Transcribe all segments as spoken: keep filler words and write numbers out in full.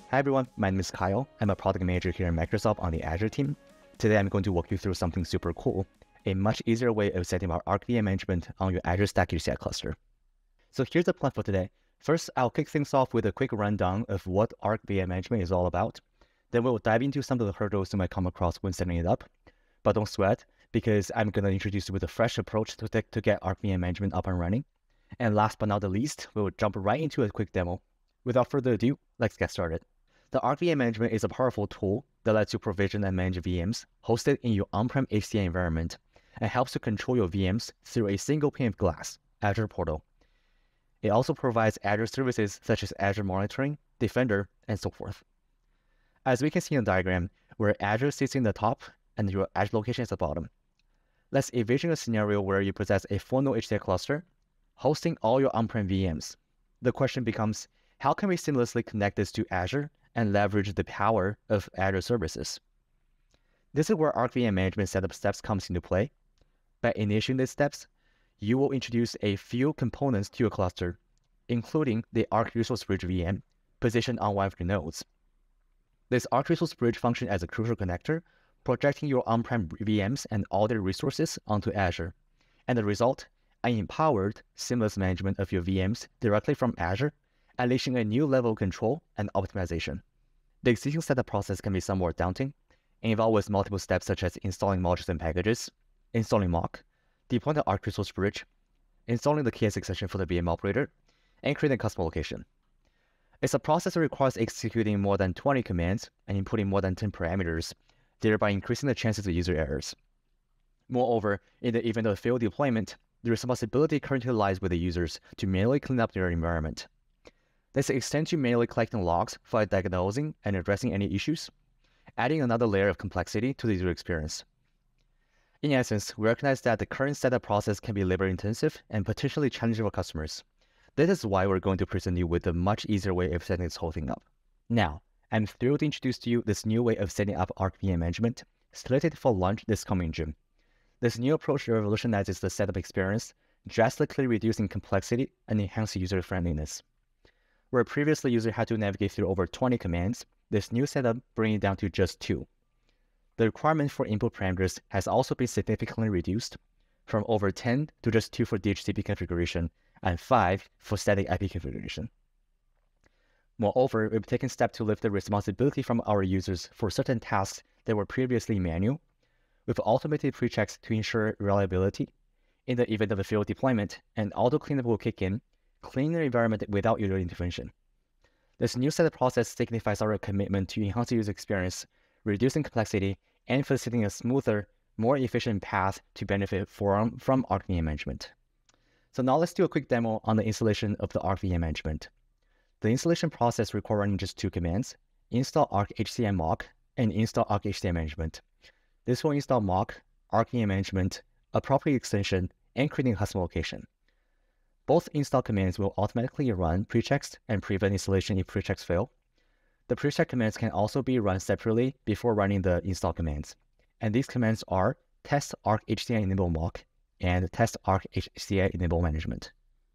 Hi everyone, my name is Kyle. I'm a product manager here at Microsoft on the Azure team. Today I'm going to walk you through something super cool, a much easier way of setting up Arc V M management on your Azure Stack H C I cluster. So here's the plan for today. First, I'll kick things off with a quick rundown of what Arc V M management is all about. Then we'll dive into some of the hurdles you might come across when setting it up. But don't sweat, because I'm going to introduce you with a fresh approach to, to get Arc V M management up and running. And last but not the least, we'll jump right into a quick demo. Without further ado, let's get started. The Arc V M management is a powerful tool that lets you provision and manage V Ms hosted in your on-prem H C I environment and helps you control your V Ms through a single pane of glass, Azure Portal. It also provides Azure services such as Azure Monitoring, Defender, and so forth. As we can see in the diagram, where Azure sits in the top and your Azure location is at the bottom. Let's envision a scenario where you possess a full node H C I cluster hosting all your on-prem V Ms. The question becomes, how can we seamlessly connect this to Azure and leverage the power of Azure services? This is where Arc V M management setup steps comes into play. By initiating these steps, you will introduce a few components to your cluster, including the Arc Resource Bridge V M positioned on one of your nodes. This Arc Resource Bridge functions as a crucial connector, projecting your on-prem V Ms and all their resources onto Azure. And the result, an empowered, seamless management of your V Ms directly from Azure, unleashing a new level of control and optimization. The existing setup process can be somewhat daunting and involves multiple steps such as installing modules and packages, installing mock, deploying the Arc Resource Bridge, installing the key extension for the V M operator, and creating a custom location. It's a process that requires executing more than twenty commands and inputting more than ten parameters, thereby increasing the chances of user errors. Moreover, in the event of failed deployment, the responsibility currently lies with the users to manually clean up their environment. This extends to manually collecting logs for diagnosing and addressing any issues, adding another layer of complexity to the user experience. In essence, we recognize that the current setup process can be labor-intensive and potentially challenging for customers. This is why we're going to present you with a much easier way of setting this whole thing up. Now, I'm thrilled to introduce to you this new way of setting up Arc V M management, slated for launch this coming June. This new approach revolutionizes the setup experience, drastically reducing complexity and enhancing user-friendliness. Where previously users had to navigate through over twenty commands, this new setup brings it down to just two. The requirement for input parameters has also been significantly reduced, from over ten to just two for D H C P configuration and five for static I P configuration. Moreover, we've taken steps to lift the responsibility from our users for certain tasks that were previously manual, with automated pre-checks to ensure reliability. In the event of a failed deployment, an auto cleanup will kick in, cleaning the environment without user intervention. This new setup process signifies our commitment to enhance the user experience, reducing complexity, and facilitating a smoother, more efficient path to benefit from, from Arc V M management. So now let's do a quick demo on the installation of the Arc V M management. The installation process requires running just two commands: install Arc H C I mock and install Arc H C I management. This will install mock, Arc V M management, a property extension, and creating a custom location. Both install commands will automatically run prechecks and prevent installation if prechecks fail. The precheck commands can also be run separately before running the install commands. And these commands are test Arc H C I enable mock and test Arc H C I enable management.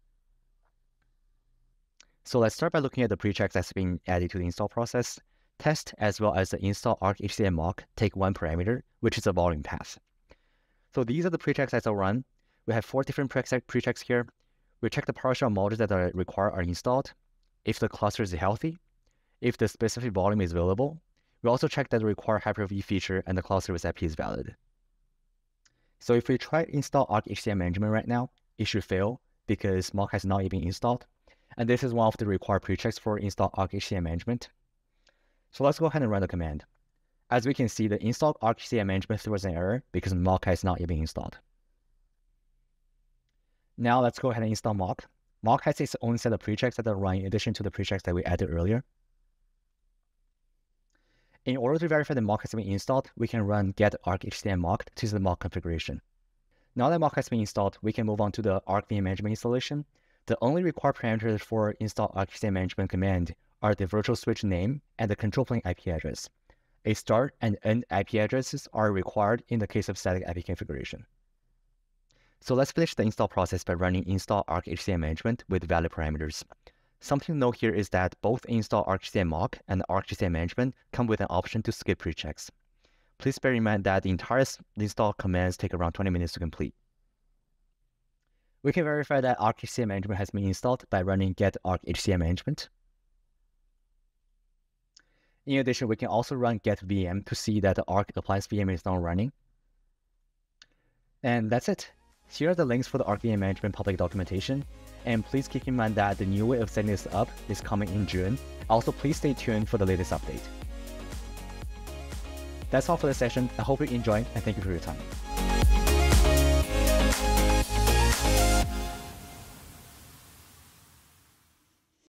So let's start by looking at the prechecks that's being added to the install process. Test as well as the install Arc H C I mock take one parameter, which is a volume path. So these are the prechecks that will run. We have four different prechecks here. We check the PowerShell modules that are required are installed, if the cluster is healthy, if the specific volume is available. We also check that the required Hyper-V feature and the cloud service I P is valid. So if we try to install Arc H C I management right now, it should fail because mock has not yet been installed. And this is one of the required prechecks for install Arc H C I management. So let's go ahead and run the command. As we can see, the install Arc H C I management throws an error because mock has not yet been installed. Now let's go ahead and install mock. Mock has its own set of prechecks that are run in addition to the prechecks that we added earlier. In order to verify the mock has been installed, we can run get Arc H C I mock to see the mock configuration. Now that mock has been installed, we can move on to the Arc V M management installation. The only required parameters for install Arc H C I management command are the virtual switch name and the control plane I P address. A start and end I P addresses are required in the case of static I P configuration. So let's finish the install process by running install Arc H C I management with valid parameters. Something to note here is that both install arc-H C I mock and arc-H C I management come with an option to skip pre-checks. Please bear in mind that the entire install commands take around twenty minutes to complete. We can verify that arc-H C I management has been installed by running get arc-H C I management. In addition, we can also run get V M to see that the Arc appliance V M is now running. And that's it. Here are the links for the Arc V M management public documentation. And please keep in mind that the new way of setting this up is coming in June. Also, please stay tuned for the latest update. That's all for this session. I hope you enjoyed and thank you for your time.